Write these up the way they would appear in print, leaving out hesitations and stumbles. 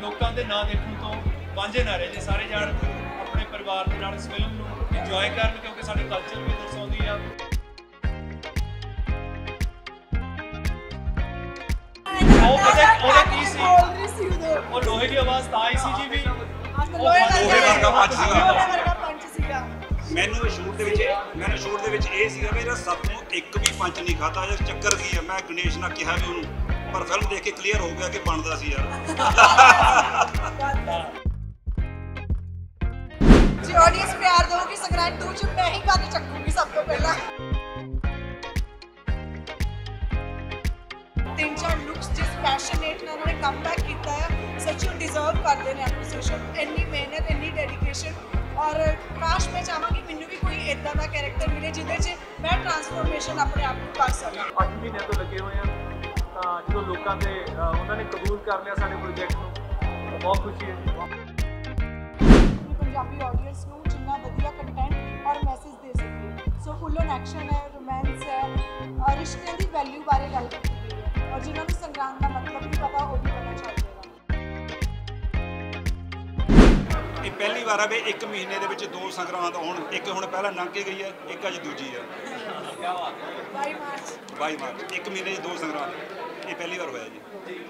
ਲੋਕਾਂ ਦੇ ਨਾਂ ਦੇਖਣ ਤੋਂ ਵਾਂਝੇ ਨਾ ਰਹੇ ਜੇ ਸਾਰੇ ਜਾਣ ਆਪਣੇ ਪਰਿਵਾਰ ਦੇ ਨਾਲ ਇਸ ਫਿਲਮ ਨੂੰ ਇੰਜੋਏ ਕਰਨ ਕਿਉਂਕਿ ਸਾਡੇ ਕਲਚਰ ਵੀ ਦਰਸਾਉਂਦੀ ਆ। ਉਹਦਾ ਕੀ ਸੀ ਉਹ ਲੋਹੇ ਦੀ ਆਵਾਜ਼ ਤਾਂ ਆਈ ਸੀ ਜੀ ਵੀ ਲੋਹੇ ਵਰਗਾ ਪੰਚ ਸੀਗਾ। ਮੈਨੂੰ ਸ਼ੂਟ ਦੇ ਵਿੱਚ ਇਹ ਸੀਗਾ ਵੀ ਇਹਦਾ ਸਭ ਨੂੰ ਇੱਕ ਵੀ ਪੰਚ ਨਹੀਂ ਖਾਦਾ। ਜਾਂ ਚੱਕਰ ਕੀ ਹੈ, ਮੈਂ ਗਣੇਸ਼ ਨਾਲ ਕਿਹਾ ਵੀ ਉਹਨੂੰ, ਪਰ ਫਿਲਮ ਦੇਖ ਕੇ ਕਲੀਅਰ ਹੋ ਗਿਆ ਕਿ ਬਣਦਾ ਸੀ ਯਾਰ। ਜੀ ਆਡੀਅנס ਪਿਆਰ ਦੇਊਗੀ ਸੰਗਰਾਂਦ 2 ਚ ਮੈਂ ਹੀ ਗੱਲ ਚੱਕੂਗੀ ਸਭ ਤੋਂ ਪਹਿਲਾਂ। 3-4 ਲੁੱਕਸ ਜਿਸ ਪੈਸ਼ਨੇਟ ਨਾਲ ਉਹਨੇ ਕਮਬੈਕ ਕੀਤਾ ਹੈ, ਸੱਚੀ ਡਿਜ਼ਰਵ ਕਰਦੇ ਨੇ ਐਪਰੀਸੀਏਸ਼ਨ। ਇੰਨੀ ਮਿਹਨਤ, ਇੰਨੀ ਡੈਡੀਕੇਸ਼ਨ, ਔਰ ਕਾਸ਼ ਮੈਂ ਚਾਹਾਂਗੀ ਮੈਨੂੰ ਵੀ ਕੋਈ ਇਦਾਂ ਦਾ ਕੈਰੈਕਟਰ ਮਿਲੇ ਜਿਹਦੇ 'ਚ ਮੈਂ ਟਰਾਂਸਫੋਰਮੇਸ਼ਨ ਆਪਣੇ ਆਪ ਨੂੰ ਕਰ ਸਕਾਂ। 8 ਮਹੀਨੇ ਤੋਂ ਲੱਗੇ ਹੋਏ ਆ ਤਾਂ ਜਦੋਂ ਲੋਕਾਂ ਦੇ ਉਹਨਾਂ ਨੇ ਕਬੂਲ ਕਰ ਲਿਆ ਸਾਡੇ ਪ੍ਰੋਜੈਕਟ ਨੂੰ, ਬਹੁਤ ਖੁਸ਼ੀ ਹੈ। ਪੰਜਾਬੀ ਆਡੀਅנס ਨੂੰ ਜਿੰਨਾ ਵਧੀਆ ਕੰਟੈਂਟ ਔਰ ਮੈਸੇਜ ਦੇ ਸਕੀਏ। ਸੋ ਫੁੱਲ ਔਨ ਐਕਸ਼ਨ ਹੈ, ਰੋਮਾਂਸ ਹੈ, ਰਿਸ਼ਤਿਆਂ ਦੀ ਵੈਲਿਊ ਬਾਰੇ ਗੱਲ ਕੀਤੀ ਗਈ ਹੈ, ਔਰ ਜਿਨ੍ਹਾਂ ਨੂੰ ਸੰਗਰਾਂਦ ਦਾ ਮਤਲਬ ਨਹੀਂ ਪਤਾ ਉਹ ਵੀ ਪਤਾ ਚੱਲ ਜਾਏਗਾ। ਇਹ ਪਹਿਲੀ ਵਾਰ ਆ ਵੀ 1 ਮਹੀਨੇ ਦੇ ਵਿੱਚ 2 ਸੰਗਰਾਂਦ ਆਉਣ। ਇੱਕ ਹੁਣ ਪਹਿਲਾਂ ਲੰਘ ਕੇ ਗਈ ਹੈ, ਇੱਕ ਅੱਜ ਦੂਜੀ ਹੈ। 22 ਮਾਰਚ 1 ਮਹੀਨੇ 'ਚ 2 ਸੰਗਰਾਂਦ, ਇਹ ਪਹਿਲੀ ਵਾਰ ਹੋਇਆ ਜੀ।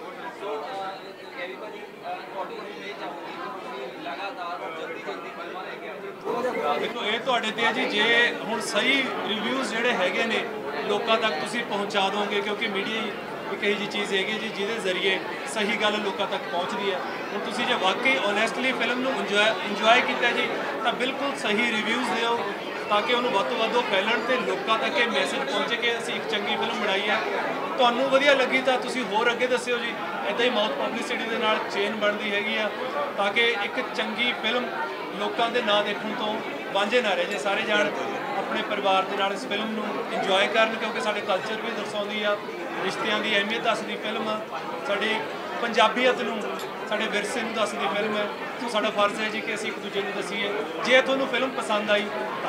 ਦੇਖੋ ਇਹ ਤੁਹਾਡੇ ਤੇ ਹੈ ਜੀ, ਜੇ ਹੁਣ ਸਹੀ ਰਿਵਿਊਜ਼ ਜਿਹੜੇ ਹੈਗੇ ਨੇ ਲੋਕਾਂ ਤੱਕ ਤੁਸੀਂ ਪਹੁੰਚਾ ਦੋਗੇ, ਕਿਉਂਕਿ ਮੀਡੀਆ ਇੱਕ ਇਹੋ ਜਿਹੀ ਚੀਜ਼ ਹੈਗੀ ਜੀ ਜਿਹਦੇ ਜ਼ਰੀਏ ਸਹੀ ਗੱਲ ਲੋਕਾਂ ਤੱਕ ਪਹੁੰਚਦੀ ਹੈ। ਹੁਣ ਤੁਸੀਂ ਜੇ ਵਾਕਈ ਓਨੈਸਟਲੀ ਫਿਲਮ ਨੂੰ ਇੰਜੋਏ ਕੀਤਾ ਜੀ ਤਾਂ ਬਿਲਕੁਲ ਸਹੀ ਰਿਵਿਊਜ਼ ਦਿਓ ਤਾਂ ਕਿ ਉਹਨੂੰ ਵੱਧ ਤੋਂ ਵੱਧ ਫੈਲਣ ਤੇ ਲੋਕਾਂ ਤੱਕ ਇਹ ਮੈਸੇਜ ਪਹੁੰਚੇ ਕਿ ਅਸੀਂ ਇੱਕ ਚੰਗੀ ਫਿਲਮ ਬਣਾਈ ਹੈ। ਤੁਹਾਨੂੰ ਵਧੀਆ ਲੱਗੀ ਤਾਂ ਤੁਸੀਂ ਹੋਰ ਅੱਗੇ ਦੱਸਿਓ ਜੀ। ਇੱਦਾਂ ਹੀ ਮਾਊਥ ਪਬਲਿਸਿਟੀ ਦੇ ਨਾਲ ਚੇਨ ਬਣਦੀ ਹੈਗੀ ਆ ਤਾਂ ਕਿ ਇੱਕ ਚੰਗੀ ਫਿਲਮ ਲੋਕਾਂ ਦੇ ਨਾਂ ਦੇਖਣ ਤੋਂ ਵਾਂਝੇ ਨਾ ਰਹੇ ਜੇ ਸਾਰੇ ਜਾਣ ਆਪਣੇ ਪਰਿਵਾਰ ਦੇ ਨਾਲ ਇਸ ਫਿਲਮ ਨੂੰ ਇੰਜੋਏ ਕਰਨ ਕਿਉਂਕਿ ਸਾਡੇ ਕਲਚਰ ਵੀ ਦਰਸਾਉਂਦੀ ਆ, ਰਿਸ਼ਤਿਆਂ ਦੀ ਅਹਿਮੀਅਤ ਦੱਸਦੀ ਫਿਲਮ ਆ, ਸਾਡੀ ਪੰਜਾਬੀਅਤ ਨੂੰ, ਸਾਡੇ ਵਿਰਸੇ ਨੂੰ ਦੱਸਦੀ ਫਿਲਮ ਹੈ। ਸੋ ਸਾਡਾ ਫਰਜ਼ ਹੈ ਜੀ ਕਿ ਅਸੀਂ ਇੱਕ ਦੂਜੇ ਨੂੰ ਦੱਸੀਏ। ਜੇ ਤੁਹਾਨੂੰ ਫਿਲਮ ਪਸੰਦ ਆਈ ਤਾਂ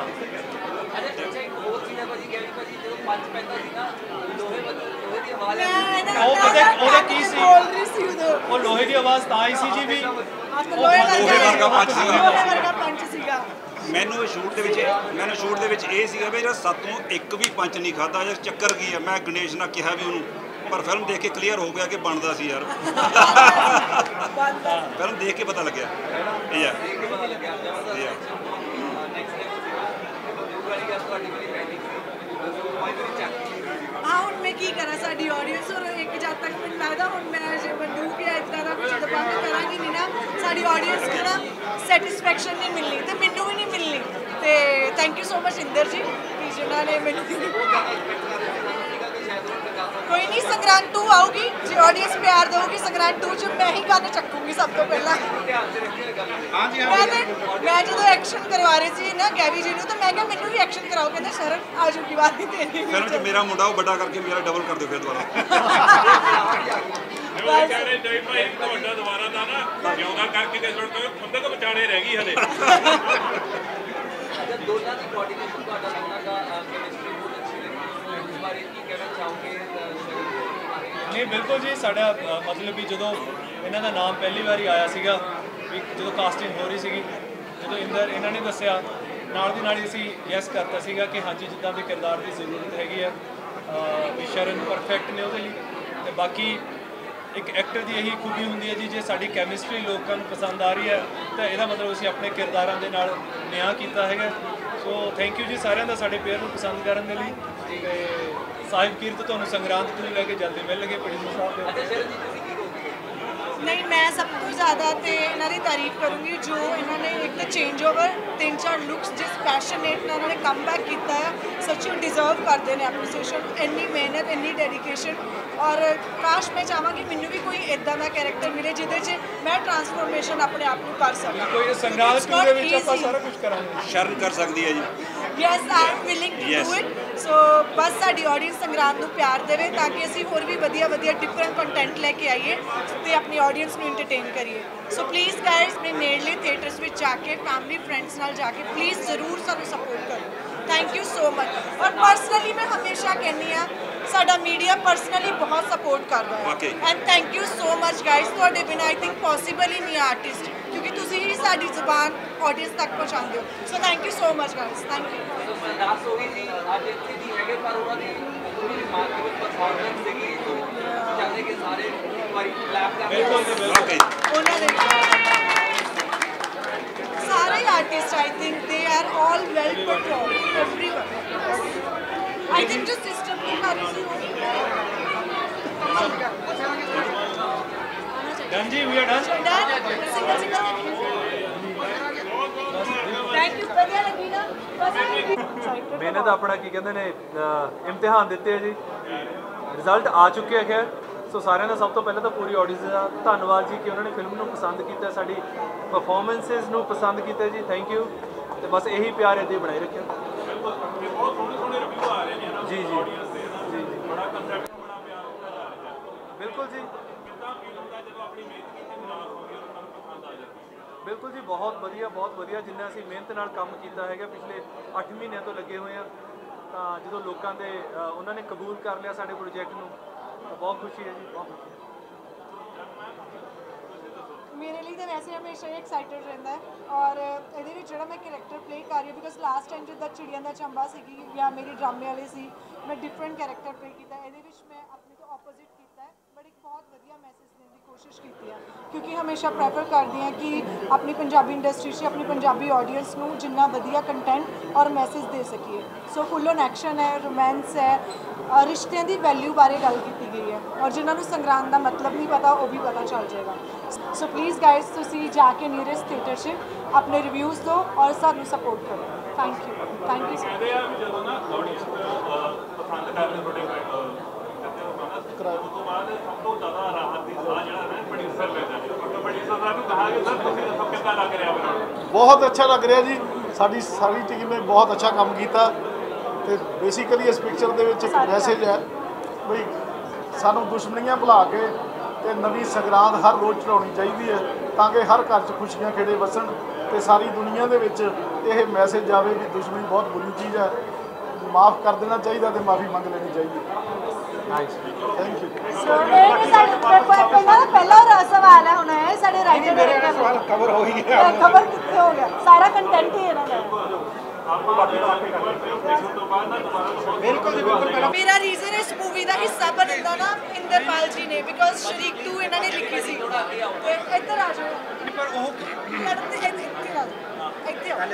ਉਹਦਾ ਕੀ ਸੀ ਉਹ ਲੋਹੇ ਦੀ ਆਵਾਜ਼ ਤਾਂ ਆਈ ਸੀ ਜੀ ਵੀ ਲੋਹੇ ਵਰਗਾ ਪੰਚ ਸੀਗਾ। ਮੈਨੂੰ ਸ਼ੂਟ ਦੇ ਵਿੱਚ ਇਹ ਸੀਗਾ ਵੀ ਇਹਦਾ ਸਭ ਤੋਂ ਇੱਕ ਵੀ ਪੰਚ ਨਹੀਂ ਖਾਦਾ। ਜਾਂ ਚੱਕਰ ਕੀ ਹੈ, ਮੈਂ ਗਣੇਸ਼ ਨਾਲ ਕਿਹਾ ਵੀ ਉਹਨੂੰ, ਪਰ ਫਿਲਮ ਦੇਖ ਕੇ ਕਲੀਅਰ ਹੋ ਗਿਆ ਕਿ ਬਣਦਾ ਸੀ ਯਾਰ। ਫਿਲਮ ਦੇਖ ਕੇ ਪਤਾ ਲੱਗਿਆ ਇਹ ਆ। ਹਾਂ ਹੁਣ ਮੈਂ ਕੀ ਕਰਾਂ, ਸਾਡੀ ਆਡੀਅנס ਔਰ ਇੱਕ ਜਦ ਤੱਕ ਮੈਨੂੰ ਲੱਗਦਾ ਹੁਣ ਮੈਂ ਜੇ ਬੰਦੂਕ ਜਾਂ ਇੱਦਾਂ ਦਾ ਕੁਝ ਦਬਾਅ ਕਰਾਂਗੀ ਨਹੀਂ ਨਾ, ਸਾਡੀ ਆਡੀਅנס ਨੂੰ ਨਾ ਸੈਟਿਸਫੈਕਸ਼ਨ ਨਹੀਂ ਮਿਲਣੀ ਤੇ ਮੈਨੂੰ ਵੀ ਨਹੀਂ ਮਿਲਣੀ। ਤੇ thank you so much Inder ji ਕਿ ਜਿਨ੍ਹਾਂ ਨੇ ਮੈਨੂੰ ਕੋਈ ਨਹੀਂ ਸੰਗਰਾਂਦ 2 ਆਊਗੀ। ਜੇ ਆਡੀਅנס ਪਿਆਰ ਦੇਊਗੀ ਸੰਗਰਾਂਦ 2 ਚ ਮੈਂ ਹੀ ਗੱਲ ਚੱਕੂਗੀ ਸਭ ਤੋਂ ਪਹਿਲਾਂ। ਮੈਂ ਜਦੋਂ ਐਕਸ਼ਨ ਕਰਵਾ ਰਹੀ ਸੀ ਨਾ ਗੈਵੀ ਜੀ ਨੂੰ ਤਾਂ ਮੈਂ ਕਿਹਾ ਮੈਨੂੰ ਵੀ ਐਕਸ਼ਨ ਕਰਾਓ, ਕਹਿੰਦੇ ਸ਼ਰਨ ਆ ਜੂਗੀ ਬਾਤ ਨਹੀਂ ਤੇਰੀ। ਫਿਲਮ 'ਚ ਮੇਰਾ ਮੁੰਡਾ ਉਹ ਵੱਡਾ ਕਰਕੇ ਮੇਰਾ ਡਬਲ ਕਰ ਦਿਓ ਫਿਰ ਦੁਬਾਰਾ। ਉਹ ਕਹਿ ਰਹੇ ਨਹੀਂ ਭਾਈ ਤੁਹਾਡਾ ਦੁਬਾਰਾ ਦਾ ਨਾ ਜਿਉਂਦਾ ਕਰਕੇ ਤੇ ਸੁਣ ਕੇ ਖੰਦਕ ਵਿਚਾਲੇ ਰਹਿ ਗਈ ਹਲੇ। ਦੋਨਾਂ ਦੀ ਕੋਆਰਡੀਨੇਸ਼ਨ ਤੁਹਾਡਾ ਦੋਨਾਂ ਦਾ ਕੈਮਿਸਟਰੀ ਬਹੁਤ ਅੱਛੀ ਲੱਗੀ, ਇਸ ਬਾਰੇ ਕੀ ਕਹਿਣਾ ਚਾਹੋਗੇ? ਨਹੀਂ ਬਿਲਕੁਲ ਜੀ, ਸਾਡਾ ਮਤਲਬ ਵੀ ਜਦੋਂ ਇਹਨਾਂ ਦਾ ਨਾਮ ਪਹਿਲੀ ਵਾਰੀ ਆਇਆ ਸੀਗਾ ਵੀ ਜਦੋਂ ਕਾਸਟਿੰਗ ਹੋ ਰਹੀ ਸੀਗੀ, ਜਦੋਂ ਇਹਨਾਂ ਨੇ ਦੱਸਿਆ ਨਾਲ ਦੀ ਨਾਲ ਹੀ ਅਸੀਂ ਯੈਸ ਕਰਤਾ ਸੀਗਾ ਕਿ ਹਾਂਜੀ ਜਿੱਦਾਂ ਦੇ ਕਿਰਦਾਰ ਦੀ ਜ਼ਰੂਰਤ ਹੈਗੀ ਆ ਵੀ ਸ਼ਰਨ ਪਰਫੈਕਟ ਨੇ ਉਹਦੇ ਲਈ। ਤੇ ਬਾਕੀ ਇੱਕ ਐਕਟਰ ਦੀ ਇਹੀ ਖੂਬੀ ਹੁੰਦੀ ਹੈ ਜੀ, ਜੇ ਸਾਡੀ ਕੈਮਿਸਟਰੀ ਲੋਕਾਂ ਨੂੰ ਪਸੰਦ ਆ ਰਹੀ ਹੈ ਤਾਂ ਇਹਦਾ ਮਤਲਬ ਅਸੀਂ ਆਪਣੇ ਕਿਰਦਾਰਾਂ ਦੇ ਨਾਲ ਨਿਆਂ ਕੀਤਾ ਹੈਗਾ। ਸੋ ਥੈਂਕ ਯੂ ਜੀ ਸਾਰਿਆਂ ਦਾ ਸਾਡੇ ਪੇਅਰ ਨੂੰ ਪਸੰਦ ਕਰਨ ਦੇ ਲਈ। ਤੇ ਸਾਹਿਬ ਕੀਰਤ ਤੁਹਾਨੂੰ ਸੰਗਰਾਂਦ ਤੋਂ ਲੈ ਕੇ ਜਲਦੀ ਮਿਲਣਗੇ ਪ੍ਰੋਡਿਊਸਰ ਸਾਹਿਬ ਦੇ। ਨਹੀਂ ਮੈਂ ਸਭ ਤੋਂ ਜ਼ਿਆਦਾ ਤੇ ਇਹਨਾਂ ਦੀ ਤਾਰੀਫ ਕਰੂੰਗੀ ਜੋ ਇਹਨਾਂ ਨੇ ਇੱਕ ਤਾਂ ਚੇਂਜ ਓਵਰ 3-4 ਲੁੱਕਸ ਜਿਸ ਪੈਸ਼ਨੇਟ ਨਾਲ ਉਹਨਾਂ ਨੇ ਕਮਬੈਕ ਕੀਤਾ ਹੈ, ਸੱਚੀ ਡਿਜ਼ਰਵ ਕਰਦੇ ਨੇ ਐਪਰੀਸੀਏਸ਼ਨ। ਇੰਨੀ ਮਿਹਨਤ, ਇੰਨੀ ਡੈਡੀਕੇਸ਼ਨ, ਔਰ ਕਾਸ਼ ਮੈਂ ਚਾਹਾਂਗੀ ਮੈਨੂੰ ਵੀ ਕੋਈ ਇਦਾਂ ਦਾ ਕੈਰੈਕਟਰ ਮਿਲੇ ਜਿਹਦੇ 'ਚ ਮੈਂ ਟਰਾਂਸਫੋਰਮੇਸ਼ਨ ਆਪਣੇ ਆਪ ਨੂੰ ਕਰ ਸਕਾਂ। ਕੋਈ ਸੰਗਰਾਂਦ 2 ਦੇ ਵਿੱਚ ਆਪਾਂ ਸਾਰਾ ਕੁਝ ਕਰਾਂਗੇ। ਸ਼ਰਨ ਕਰ ਸਕਦੀ ਹੈ ਜੀ। Yes I am willing to do it. So ਬਸ ਸਾਡੀ ਆਡੀਅנס ਸੰਗਰਾਂਦ ਨੂੰ ਪਿਆਰ ਦੇਵੇ ਤਾਂ ਕਿ ਅਸੀਂ ਹੋਰ ਵੀ ਵਧੀਆ ਡਿਫਰੈਂਟ ਕੰਟੈਂਟ ਲੈ ਕੇ ਆਈਏ ਤੇ ਆਪਣੀ ਆਡੀਅנס ਨੂੰ ਐਂਟਰਟੇਨ ਕਰੀਏ। ਸੋ ਪਲੀਜ਼ ਗਾਇਜ਼ ਆਪਣੇ ਨੇੜਲੇ ਥੀਏਟਰਸ ਵਿੱਚ ਜਾ ਕੇ ਫੈਮਿਲੀ ਫਰੈਂਡਸ ਨਾਲ ਜਾ ਕੇ ਪਲੀਜ਼ ਜ਼ਰੂਰ ਸਾਨੂੰ ਸਪੋਰਟ ਕਰੋ। Thank you so much. ਔਰ ਪਰਸਨਲੀ ਮੈਂ ਹਮੇਸ਼ਾ ਕਹਿੰਦੀ ਹਾਂ ਸਾਡਾ ਮੀਡੀਆ ਪਰਸਨਲੀ ਬਹੁਤ ਸਪੋਰਟ ਕਰਦਾ ਹੈ ਵਾਕਈ। And thank you so much guys, ਤੁਹਾਡੇ ਬਿਨਾਂ ਆਈ ਥਿੰਕ ਪੋਸੀਬਲ ਹੀ ਨਹੀਂ ਆਰਟਿਸਟ, ਕਿਉਂਕਿ ਤੁਸੀਂ ਹੀ ਸਾਡੀ ਜ਼ੁਬਾਨ ਆਡੀਅנס ਤੱਕ ਪਹੁੰਚਾਉਂਦੇ ਹੋ। So thank you so much guys, thank you. ਮਨਦਾਸ ਹੋਈ ਜੀ ਅੱਜ ਇੱਥੇ ਨਹੀਂ ਹੈਗੇ, ਪਰ ਉਹਨਾਂ ਦੀ ਜਿਹੜੀ ਦਿਮਾਗ ਦੇ ਵਿੱਚ ਪਰਫਾਰਮੈਂਸ ਸੀਗੀ ਤੋਂ ਚਾਹਦੇ ਕਿ ਸਾਰੇ ਇੱਕ ਵਾਰੀ ਕਲੈਪ ਕਰਦੇ ਵਾਕਈ ਉਹਨਾਂ ਦੇ ਸਾਰੇ artist I think they are all well perform, everyone. I think जो सिस्टम की बात से ਡਨ ਜੀ, we are done. Single single thank you, बढ़िया लगी ना बस। ਮਿਹਨਤ ਆਪਣਾ ਕੀ ਕਹਿੰਦੇ ਨੇ ਇਮਤਿਹਾਨ ਦਿੱਤੇ ਆ ਜੀ, ਰਿਜ਼ਲਟ ਆ ਚੁੱਕੇ ਆ ਖੈਰ। ਸੋ ਸਾਰਿਆਂ ਦਾ ਸਭ ਤੋਂ ਪਹਿਲਾਂ ਤਾਂ ਪੂਰੀ ਆਡੀਅנס ਦਾ ਧੰਨਵਾਦ ਜੀ ਕਿ ਉਹਨਾਂ ਨੇ ਫਿਲਮ ਨੂੰ ਪਸੰਦ ਕੀਤਾ, ਸਾਡੀ ਪਰਫਾਰਮੈਂਸਿਸ ਨੂੰ ਪਸੰਦ ਕੀਤਾ ਜੀ, ਥੈਂਕ ਯੂ। ਤੇ ਬਸ ਇਹੀ ਪਿਆਰ ਇੱਦਾਂ ਹੀ ਬਣਾਈ ਰੱਖਿਓ। ਬਹੁਤ ਸੋਹਣੇ ਸੋਹਣੇ ਰਿਵਿਊ ਆ ਰਹੇ ਨੇ ਨਾ ਜੀ ਜੀ ਆਡੀਅנס ਦੇ ਨਾ, ਜੀ ਜੀ ਬੜਾ ਕੰਸੈਪਟ ਨੂੰ ਬੜਾ ਪਿਆਰ ਦਿੱਤਾ ਜਾ ਰਿਹਾ ਹੈ। ਬਿਲਕੁਲ ਜੀ, ਕਿੱਦਾਂ ਫੀਲ ਹੁੰਦਾ ਜਦੋਂ ਆਪਣੀ ਮਿਹਨਤ ਕੀਤੀ ਨਿਰਾਸ਼ ਹੋ ਗਈ, ਉਹਨਾਂ ਨੂੰ ਪਸੰਦ ਆ ਜਾਂਦੀ ਹੈ? ਬਿਲਕੁਲ ਜੀ, ਬਹੁਤ ਵਧੀਆ ਬਹੁਤ ਵਧੀਆ। ਜਿੰਨਾ ਅਸੀਂ ਮਿਹਨਤ ਨਾਲ ਕੰਮ ਕੀਤਾ ਹੈਗਾ ਪਿਛਲੇ 8 ਮਹੀਨਿਆਂ ਤੋਂ ਲੱਗੇ ਹੋਏ ਆ, ਤਾਂ ਜਦੋਂ ਲੋਕਾਂ ਦੇ ਉਹਨਾਂ ਨੇ ਕਬੂਲ ਕਰ ਲਿਆ ਸਾਡੇ ਪ੍ਰੋਜੈਕਟ ਨੂੰ, ਤਾਂ ਬਹੁਤ ਖੁਸ਼ੀ ਹੈ ਜੀ, ਬਹੁਤ ਖੁਸ਼ੀ ਹੈ। ਮੇਰੇ ਲਈ ਤਾਂ ਵੈਸੇ ਹਮੇਸ਼ਾ ਹੀ ਐਕਸਾਈਟਡ ਰਹਿੰਦਾ ਹੈ, ਔਰ ਇਹਦੇ ਵਿੱਚ ਜਿਹੜਾ ਮੈਂ ਕੈਰੈਕਟਰ ਪਲੇ ਕਰ ਰਹੀ ਹਾਂ, ਬਿਕਾਜ਼ ਲਾਸਟ ਟਾਈਮ ਜਿੱਦਾਂ ਚਿੜੀਆਂ ਦਾ ਚੰਬਾ ਸੀਗੀ ਜਾਂ ਮੇਰੀ ਡਰਾਮੇ ਵਾਲੇ ਸੀ, ਮੈਂ ਡਿਫਰੈਂਟ ਕੈਰੈਕਟਰ ਪਲੇ ਕੀਤਾ। ਇਹਦੇ ਵਿੱਚ ਮੈਂ ਆਪਣੇ ਤੋਂ ਆਪੋਜ਼ਿਟ ਕੀਤਾ ਹੈ, ਬਟ ਇੱਕ ਬਹੁਤ ਵਧੀਆ ਮੈਸੇਜ ਦੇਣ ਦੀ ਕੋਸ਼ਿਸ਼ ਕੀਤੀ ਹੈ, ਕਿਉਂਕਿ ਹਮੇਸ਼ਾ ਪ੍ਰੈਫਰ ਕਰਦੀ ਹਾਂ ਕਿ ਆਪਣੀ ਪੰਜਾਬੀ ਇੰਡਸਟਰੀ 'ਚ ਆਪਣੀ ਪੰਜਾਬੀ ਆਡੀਅנס ਨੂੰ ਜਿੰਨਾ ਵਧੀਆ ਕੰਟੈਂਟ ਔਰ ਮੈਸੇਜ ਦੇ ਸਕੀਏ। ਸੋ ਫੁੱਲ ਔਨ ਐਕਸ਼ਨ ਹੈ, ਰੋਮਾਂਸ ਹੈ, ਰਿਸ਼ਤਿਆਂ ਦੀ ਵੈਲਿਊ ਬਾਰੇ ਗੱਲ ਕੀਤੀ ਗਈ ਹੈ, ਔਰ ਜਿਨ੍ਹਾਂ ਨੂੰ ਸੰਗਰਾਂਦ ਦਾ ਮਤਲਬ ਨਹੀਂ ਪਤਾ ਉਹ ਵੀ ਪਤਾ ਚੱਲ ਜਾਏਗਾ। ਸੋ ਪਲੀਜ਼ ਗਾਇਜ਼, ਤੁਸੀਂ ਜਾ ਕੇ ਨੀਅਰੈਸਟ ਥੀਏਟਰ 'ਚ ਆਪਣੇ ਰਿਵਿਊਜ਼ ਦਿਓ ਔਰ ਸਾਨੂੰ ਸਪੋਰਟ ਕਰੋ। ਥੈਂਕ ਯੂ ਸੋ ਕਹਿੰਦੇ ਆ ਵੀ ਜਦੋਂ ਨਾ ਆਡੀਅנס ਪਸੰਦ ਕਰਦੇ ਤੁਹਾਡੇ ਉਸ ਤੋਂ ਬਾਅਦ ਸਭ ਤੋਂ ਜ਼ਿਆਦਾ ਰਾਹਤ ਦੀ ਸਾਹ ਜਿਹੜਾ ਨਾ ਪ੍ਰੋਡਿਊਸਰ ਲੈਂਦਾ ਜੀ। ਪ੍ਰੋਡਿਊਸਰ ਸਾਹਿਬ ਨੂੰ ਕਹਾ ਕਿ ਸਰ ਤੁਸੀਂ ਦੱਸੋ ਕਿੱਦਾਂ ਲੱਗ ਰਿਹਾ ਬਣਾਉਣਾ? ਬਹੁਤ ਅੱਛਾ ਲੱਗ ਰਿਹਾ ਜੀ, ਸਾਡੀ ਸਾਰੀ ਟੀਮ ਨੇ ਬਹੁਤ ਅੱਛਾ ਕੰਮ ਕੀਤਾ। ਤੇ ਬੇਸਿਕਲੀ ਇਸ ਪਿਕਚਰ ਦੇ ਵਿੱਚ ਇੱਕ ਮੈਸੇਜ ਹੈ ਬਈ ਸਾਨੂੰ ਦੁਸ਼ਮਣੀਆਂ ਭੁਲਾ ਕੇ ਤੇ ਨਵੀਂ ਸੰਗਰਾਂਦ ਹਰ ਰੋਜ਼ ਚੜਾਉਣੀ ਚਾਹੀਦੀ ਹੈ, ਤਾਂ ਕਿ ਹਰ ਘਰ 'ਚ ਖੁਸ਼ੀਆਂ ਖੇੜੇ ਵਸਣ ਤੇ ਸਾਰੀ ਦੁਨੀਆ ਦੇ ਵਿੱਚ ਇਹ ਮੈਸੇਜ ਜਾਵੇ ਵੀ ਦੁਸ਼ਮਣੀ ਬਹੁਤ ਬੁਰੀ ਚੀਜ਼ ਹੈ, ਮਾਫ ਕਰ ਦੇਣਾ ਚਾਹੀਦਾ ਤੇ ਮਾਫੀ ਮੰਗ ਲੈਣੀ ਚਾਹੀਦੀ। Thank you. ਸੋ ਇਹ ਸਾਡੇ ਪਹਿਲਾ ਸਵਾਲ ਹੈ ਹੁਣ ਇਹ ਸਾਡੇ ਰਾਈਟਰ ਦਾ ਸਵਾਲ ਕਵਰ ਹੋ ਹੀ ਗਿਆ। ਖਬਰ ਕਿੱਥੇ ਹੋ ਗਿਆ, ਸਾਰਾ ਕੰਟੈਂਟ ਹੀ ਇਹਨਾਂ ਦਾ। ਮੇਰਾ ਰੀਜ਼ਨ ਇਸ ਮੂਵੀ ਦਾ ਹਿੱਸਾ ਬਣਨ ਦਾ ਨਾ ਇੰਦਰਪਾਲ ਜੀ ਨੇ, ਬਿਕਾਜ਼ ਸ਼ਰੀਕ 2 ਇਹਨਾਂ ਨੇ ਲਿਖੀ ਸੀ। ਤੇ ਇੱਧਰ ਆ ਜਾਓ, ਪਰ ਉਹ ਇੱਥੇ ਆ ਜਾਓ, ਇੱਥੇ ਆ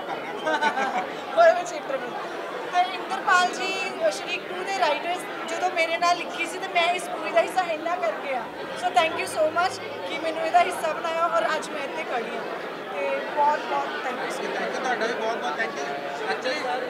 ਹੋਏ ਚੈਪਟਰ ਵਿੱਚ। ਤੇ ਇੰਦਰਪਾਲ ਜੀ ਸ਼ਰੀਕ 2 ਦੇ ਰਾਈਟਰਸ ਜਦੋਂ ਮੇਰੇ ਨਾਲ ਲਿਖੀ ਸੀ, ਤੇ ਮੈਂ ਇਸ ਮੂਵੀ ਦਾ ਹਿੱਸਾ ਇਹਨਾਂ ਕਰਕੇ ਆ। So thank you so much ਕਿ ਮੈਨੂੰ ਇਹਦਾ ਹਿੱਸਾ ਬਣਾਇਆ, ਔਰ ਅੱਜ ਮੈਂ ਇੱਥੇ ਖੜੀ ਹਾਂ। ਤੇ ਬਹੁਤ ਬਹੁਤ ਥੈਂਕ ਯੂ। ਥੈਂਕ ਯੂ, ਤੁਹਾਡਾ ਵੀ ਬਹੁਤ ਬਹੁਤ ਥੈਂਕ ਯੂ। ਐਕਚੁਅਲੀ ਸਰ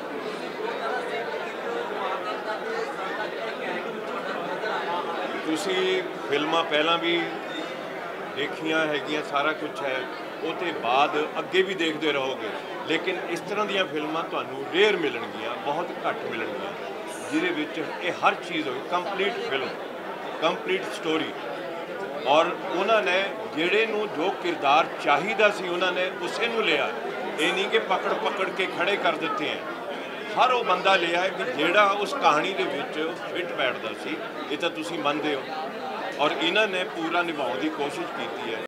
ਤੁਸੀਂ ਫਿਲਮਾਂ ਪਹਿਲਾਂ ਵੀ ਦੇਖੀਆਂ ਹੈਗੀਆਂ, ਸਾਰਾ ਕੁਝ ਹੈ, ਉਹ ਤੋਂ ਬਾਅਦ ਅੱਗੇ ਵੀ ਦੇਖਦੇ ਰਹੋਗੇ, ਲੇਕਿਨ ਇਸ ਤਰ੍ਹਾਂ ਦੀਆਂ ਫਿਲਮਾਂ ਤੁਹਾਨੂੰ ਰੇਅਰ ਮਿਲਣਗੀਆਂ, ਬਹੁਤ ਘੱਟ ਮਿਲਣਗੀਆਂ, ਜਿਹਦੇ ਵਿੱਚ ਇਹ ਹਰ ਚੀਜ਼ ਹੋਵੇ, ਕੰਪਲੀਟ ਫਿਲਮ, ਕੰਪਲੀਟ ਸਟੋਰੀ। ਔਰ ਉਹਨਾਂ ਨੇ ਜਿਹੜੇ ਨੂੰ ਜੋ ਕਿਰਦਾਰ ਚਾਹੀਦਾ ਸੀ ਉਹਨਾਂ ਨੇ ਉਸੇ ਨੂੰ ਲਿਆ। ਇਹ ਨਹੀਂ ਕਿ ਪਕੜ ਕੇ ਖੜੇ ਕਰ ਦਿੱਤੇ ਹੈ। ਹਰ ਉਹ ਬੰਦਾ ਲਿਆ ਹੈ ਕਿ ਜਿਹੜਾ ਉਸ ਕਹਾਣੀ ਦੇ ਵਿੱਚ ਫਿੱਟ ਬੈਠਦਾ ਸੀ। ਇਹ ਤਾਂ ਤੁਸੀਂ ਮੰਨਦੇ ਹੋ। ਔਰ ਇਹਨਾਂ ਨੇ ਪੂਰਾ ਨਿਭਾਉਣ ਦੀ ਕੋਸ਼ਿਸ਼ ਕੀਤੀ ਹੈ।